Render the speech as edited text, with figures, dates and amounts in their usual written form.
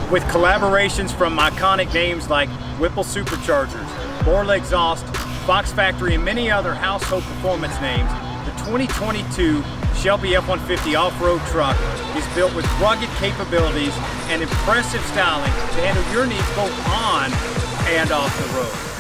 With collaborations from iconic names like Whipple Superchargers, Borla Exhaust, Fox Factory, and many other household performance names, the 2022 Shelby F-150 off-road truck is built with rugged capabilities and impressive styling to handle your needs both on and off the road.